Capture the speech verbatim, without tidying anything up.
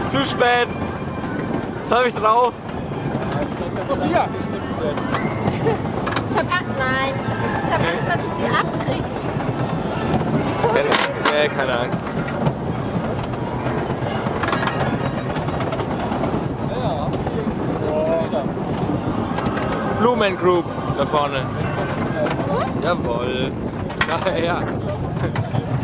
Zu spät. Jetzt hab ich drauf. Sophia! Ich hab Angst, nein. Ich hab Angst, dass ich die abkriege. Keine, äh, keine Angst. Blumen Group da vorne. Jawohl. Ja, ja.